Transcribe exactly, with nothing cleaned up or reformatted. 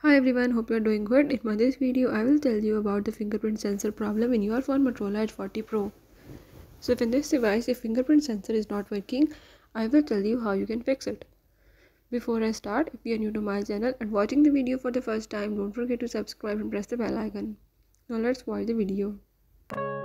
Hi everyone, hope you are doing good. In my this video, I will tell you about the fingerprint sensor problem in your phone Motorola Edge forty Pro. So if in this device, if fingerprint sensor is not working, I will tell you how you can fix it. Before I start, if you are new to my channel and watching the video for the first time, don't forget to subscribe and press the bell icon. Now let's watch the video.